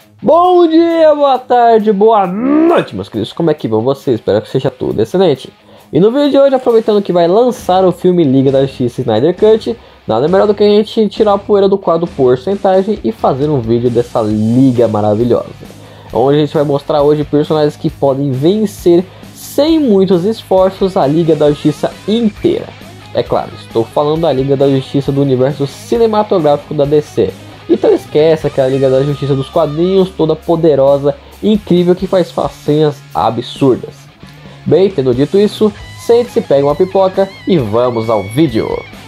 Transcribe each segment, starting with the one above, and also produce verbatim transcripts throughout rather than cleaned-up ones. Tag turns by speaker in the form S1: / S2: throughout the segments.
S1: Bom dia, boa tarde, boa noite, meus queridos. Como é que vão vocês? Espero que seja tudo excelente. E no vídeo de hoje, aproveitando que vai lançar o filme Liga da Justiça Snyder Cut, nada melhor do que a gente tirar a poeira do quadro porcentagem e fazer um vídeo dessa liga maravilhosa, onde a gente vai mostrar hoje personagens que podem vencer sem muitos esforços a Liga da Justiça inteira. É claro, estou falando da Liga da Justiça do universo cinematográfico da D C. Então esquece aquela Liga da Justiça dos quadrinhos, toda poderosa e incrível que faz façanhas absurdas. Bem, tendo dito isso, sente-se, pega uma pipoca e vamos ao vídeo.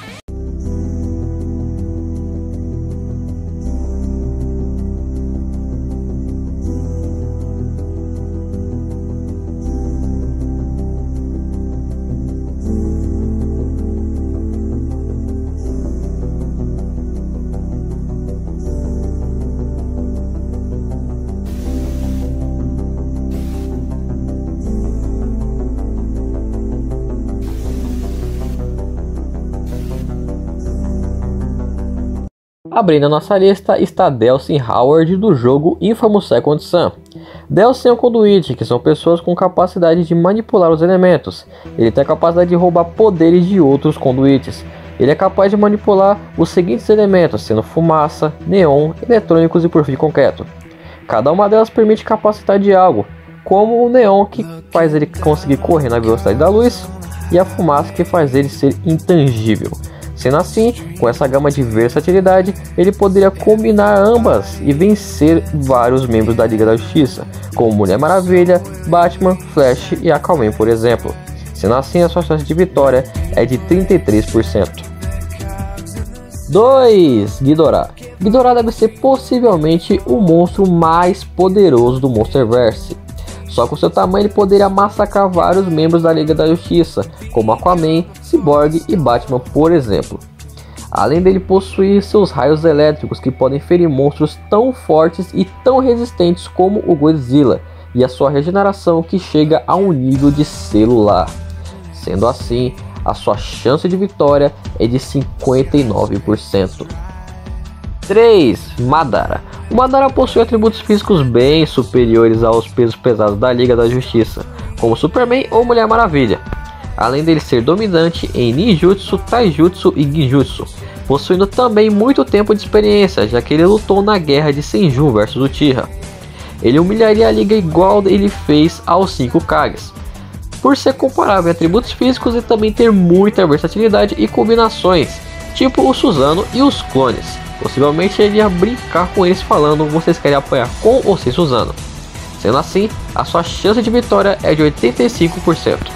S1: Abrindo a nossa lista está Delsey Howard do jogo Infamous Second Son. Delsey é um conduíte, que são pessoas com capacidade de manipular os elementos. Ele tem a capacidade de roubar poderes de outros conduítes. Ele é capaz de manipular os seguintes elementos, sendo fumaça, neon, eletrônicos e por fim concreto. Cada uma delas permite capacitar de algo, como o neon, que faz ele conseguir correr na velocidade da luz, e a fumaça, que faz ele ser intangível. Sendo assim, com essa gama de versatilidade, ele poderia combinar ambas e vencer vários membros da Liga da Justiça, como Mulher Maravilha, Batman, Flash e Aquaman, por exemplo. Sendo assim, a sua chance de vitória é de trinta e três por cento. dois. Ghidorah. Ghidorah deve ser possivelmente o monstro mais poderoso do Monsterverse. Só com seu tamanho ele poderia massacrar vários membros da Liga da Justiça, como Aquaman, Cyborg e Batman, por exemplo. Além dele possuir seus raios elétricos que podem ferir monstros tão fortes e tão resistentes como o Godzilla, e a sua regeneração que chega a um nível de celular. Sendo assim, a sua chance de vitória é de cinquenta e nove por cento. três. Madara. O Madara possui atributos físicos bem superiores aos pesos pesados da Liga da Justiça, como Superman ou Mulher Maravilha. Além dele ser dominante em Ninjutsu, Taijutsu e Genjutsu, possuindo também muito tempo de experiência, já que ele lutou na guerra de Senjun versus Uchiha. Ele humilharia a Liga igual ele fez aos cinco Kages, por ser comparável em atributos físicos e também ter muita versatilidade e combinações, tipo o Suzano e os clones. Possivelmente ele ia brincar com eles falando: vocês querem apanhar com ou sem Suzano? Sendo assim, a sua chance de vitória é de oitenta e cinco por cento.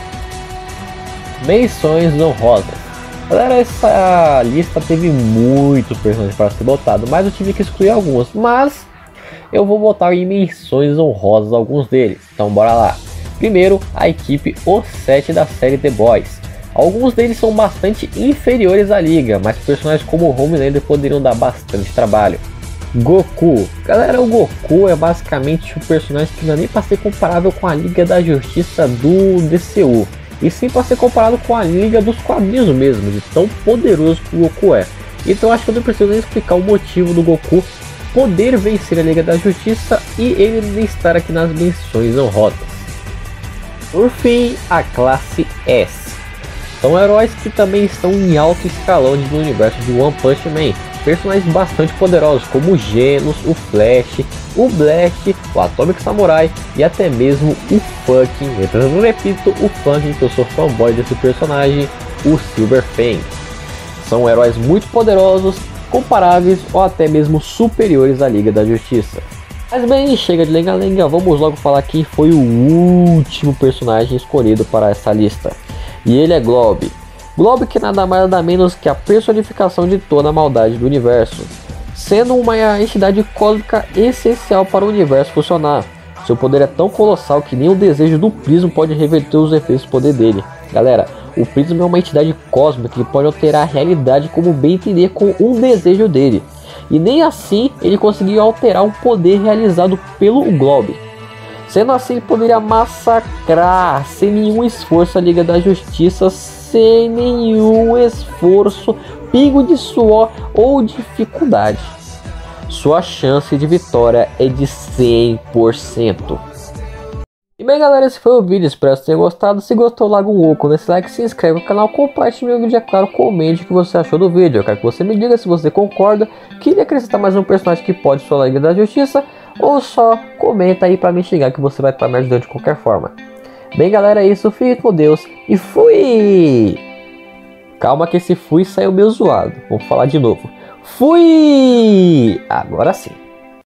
S1: Menções honrosas. Galera, essa lista teve muitos personagens para ser botado, mas eu tive que excluir alguns. Mas eu vou botar em menções honrosas alguns deles. Então bora lá. Primeiro, a equipe O sete da série The Boys. Alguns deles são bastante inferiores à liga, mas personagens como o Homelander poderiam dar bastante trabalho. Goku. Galera, o Goku é basicamente um personagem que não é nem para ser comparável com a Liga da Justiça do D C U, e sim para ser comparado com a Liga dos quadrinhos mesmo, de tão poderoso que o Goku é. Então acho que eu não preciso nem explicar o motivo do Goku poder vencer a Liga da Justiça e ele nem estar aqui nas menções honrosas. Por fim, a classe S. São heróis que também estão em alto escalão no universo de One Punch Man. Personagens bastante poderosos como o Genos, o Flash, o Blast, o Atomic Samurai e até mesmo o Funkin, eu não repito, o Funkin, que eu sou fanboy desse personagem, o Silver Fang. São heróis muito poderosos, comparáveis ou até mesmo superiores à Liga da Justiça. Mas bem, chega de lenga-lenga, vamos logo falar quem foi o último personagem escolhido para essa lista. E ele é Globe. Globe, que nada mais nada menos que a personificação de toda a maldade do universo, sendo uma entidade cósmica essencial para o universo funcionar. Seu poder é tão colossal que nem o desejo do Prisma pode reverter os efeitos do poder dele. Galera, o Prisma é uma entidade cósmica que pode alterar a realidade como bem entender com um desejo dele. E nem assim ele conseguiu alterar o poder realizado pelo Globe. Sendo assim, ele poderia massacrar sem nenhum esforço a Liga da Justiça, sem nenhum esforço, pingo de suor ou dificuldade. sua chance de vitória é de cem por cento. E bem galera, esse foi o vídeo, espero que vocês tenham gostado. Se gostou, larga um oco nesse like, se inscreve no canal, compartilhe meu vídeo, é claro, comente o que você achou do vídeo. Eu quero que você me diga se você concorda, queria acrescentar mais um personagem que pode sua Liga da Justiça, ou só comenta aí pra me xingar que você vai estar me ajudando de qualquer forma. Bem galera, é isso, fique com Deus e fui! Calma que esse fui saiu meio zoado, vamos falar de novo. Fui! Agora sim.